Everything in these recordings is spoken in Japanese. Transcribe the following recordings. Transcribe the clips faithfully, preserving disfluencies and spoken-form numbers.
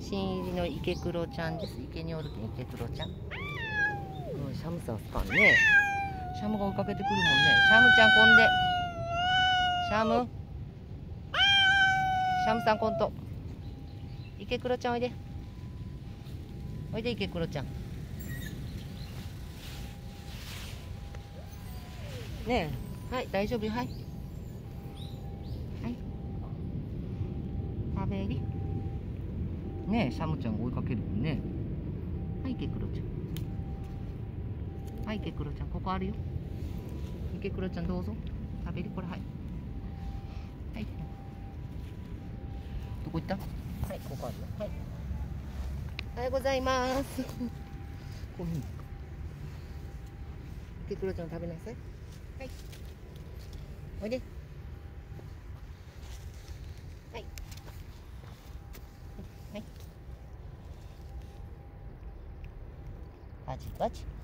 新入りの池黒ちゃんです。池におるけん池黒ちゃん。うん、シャムさんすかんね。シャムが追いかけてくるもんね。シャムちゃんこんで。シャム。シャムさんこんと。池黒ちゃんおいで。おいで池黒ちゃん。ねえ、はい、大丈夫よ、はい。はい。食べり。ねえ、シャムちゃんが追いかけるもんね。はい、池黒ちゃん。はい、池黒ちゃん、ここあるよ。池黒ちゃんどうぞ。食べり、これ、はい。はい。どこ行った？はい、ここあるよ。はい。おはようございます。こういう。池黒ちゃん食べなさい。はい。おいで。はい。はい。バチバチ。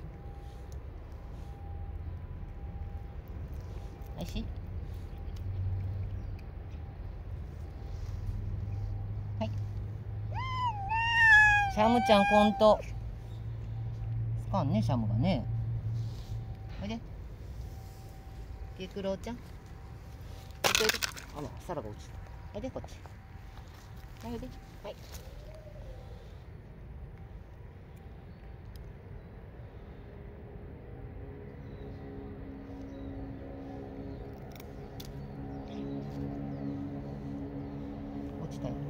おいしい？はい。シャムちゃんこんと。つかんね、シャムがね。おいで。池黒ちゃん。おいで。あら、皿が落ちた。おいで、こっち。はい、おいで。はい。落ちたよ。はい。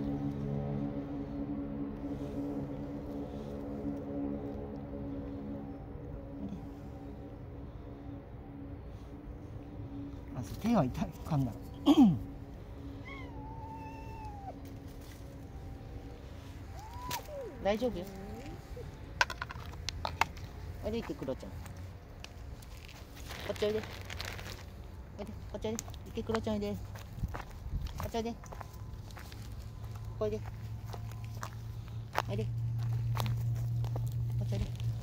あ、そう、手が痛い。噛んだ。大丈夫よ。おいで、池黒ちゃん。こっちおいで。おいで、こっちおいで。池黒ちゃんおいで。こっちおいで。ここおいで。おいで。こっちおいで。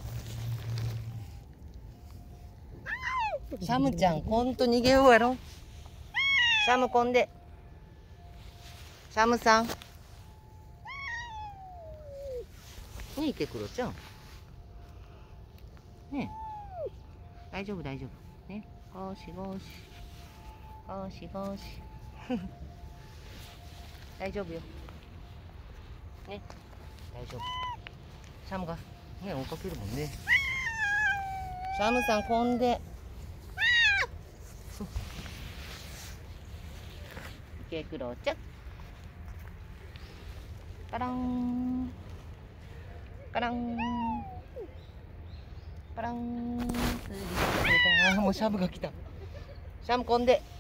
シャムちゃん、こんと逃げようやろ。シャムこんで。シャムさん。ねえ、池黒ちゃん。ねえ。大丈夫、大丈夫。ね。ゴシゴシ。ゴシゴシ。大丈夫よ。ね。大丈夫。シャムが、ね、追いかけるもんね。シャムさん、こんで。池黒ちゃん。カラン。カラン。カラン。ああ、もうシャムが来た。シャムこんで。